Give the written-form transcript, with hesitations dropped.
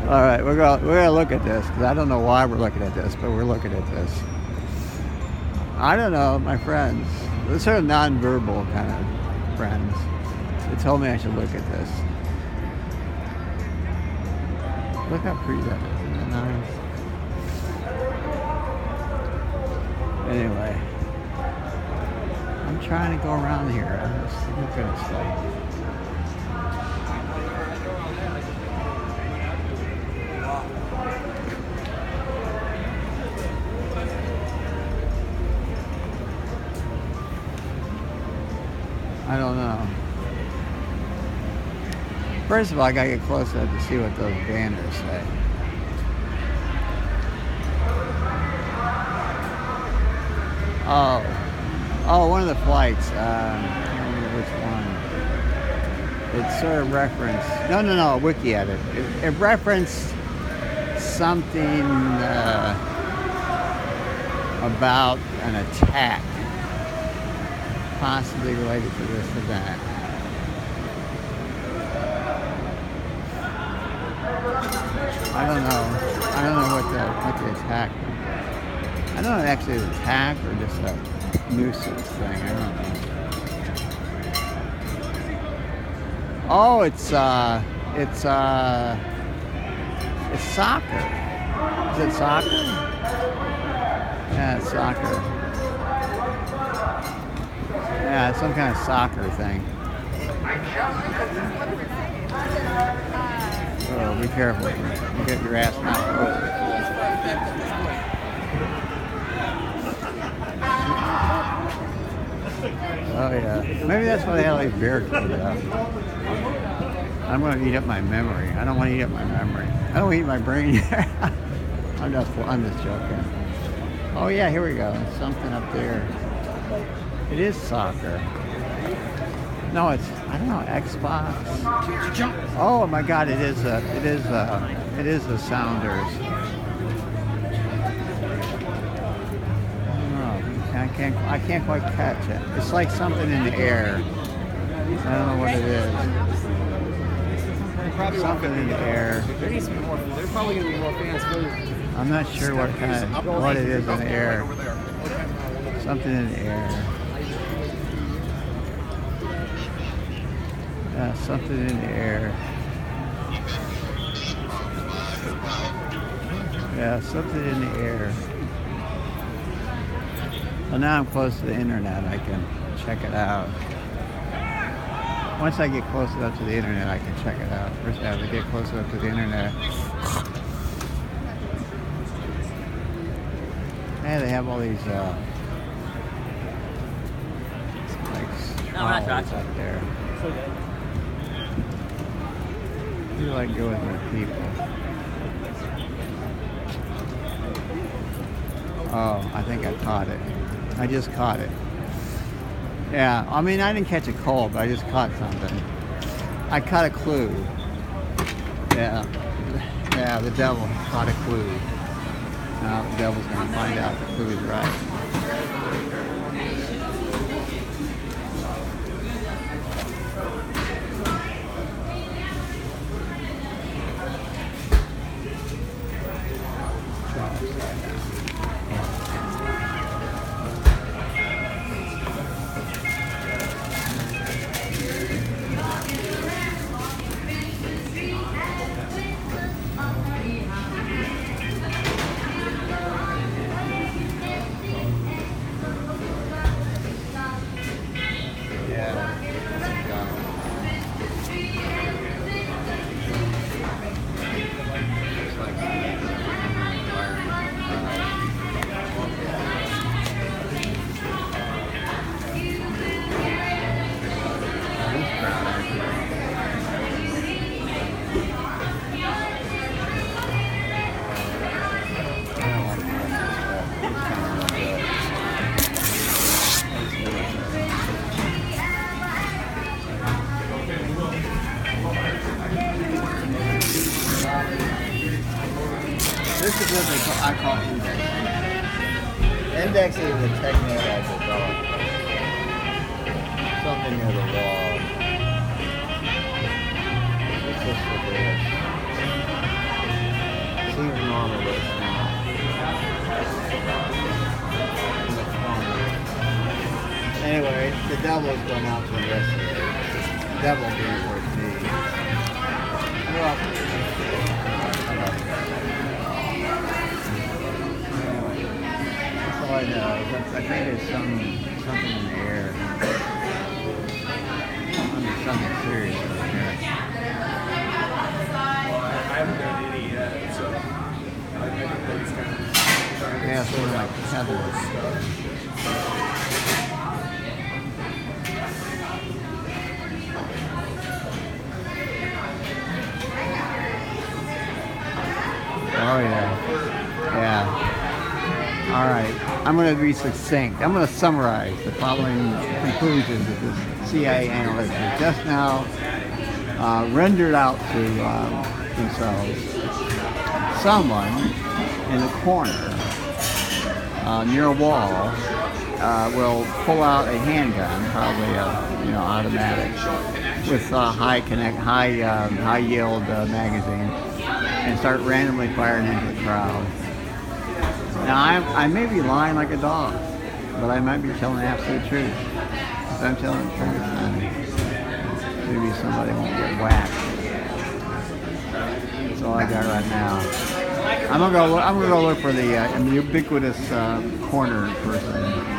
All right, we're gonna look at this because I don't know why we're looking at this, but we're looking at this. I don't know, my friends. They're sort of non-verbal kind of friends. They told me I should look at this. Look how pretty that is. Isn't that nice? Anyway, I'm trying to go around here. I'm just looking at stuff. I don't know. First of all, I gotta get close enough to see what those banners say. Oh, one of the flights. I can't remember which one. It sort of referenced. No. Wiki edit. It referenced something about an attack, possibly related to this event. I don't know what the attack. I don't know if actually an attack or just a nuisance thing. I don't know. Oh, it's soccer. Is it soccer? Yeah, it's soccer. Yeah, it's some kind of soccer thing. Oh, be careful. You get your ass knocked over. Oh yeah. Maybe that's why they had like bear clothes out. I'm gonna eat up my memory. I don't want to eat up my memory. I don't want to eat my brain. I'm just joking. Oh yeah, here we go. Something up there. It is soccer. No, it's, I don't know, Xbox. Oh my God, it is the Sounders. I can't quite catch it. It's like something in the air. I don't know what it is. Something in the air. They're probably going to be more fans. I'm not sure what it is in the air. Something in the air. Yeah, something in the air. Yeah, something in the air. Well, now I'm close to the internet. I can check it out. Once I get close enough to the internet, I can check it out. First, I have to get close enough to the internet. Hey, they have all these like up there. You like go with my people. Oh, I think I caught it. I just caught it. Yeah, I mean, I didn't catch a cold, but I just caught something. I caught a clue. Yeah, the devil caught a clue. Now the devil's gonna find out the clue is right. This is what I call indexing. Indexing is a technique I developed. Something near the wall. It's just for this. normal list now. Anyway, the devil's going out to investigate. The devil being towards me. You're welcome. Anyway, that's all I know. I think there's something in the air. Something serious in the air. I haven't done any yet, so I think it's kind of Yeah, sort of like feathers. Oh yeah. Yeah. All right. I'm going to be succinct. I'm going to summarize the following conclusions of this CIA analyst has just now rendered out to themselves. Someone in a corner near a wall will pull out a handgun, probably a automatic, with high yield magazine, and start randomly firing into the crowd. Now I may be lying like a dog, but I might be telling the absolute truth. If I'm telling the truth, then maybe somebody won't get whacked. That's all I got right now. I'm gonna go look for the ubiquitous corner person.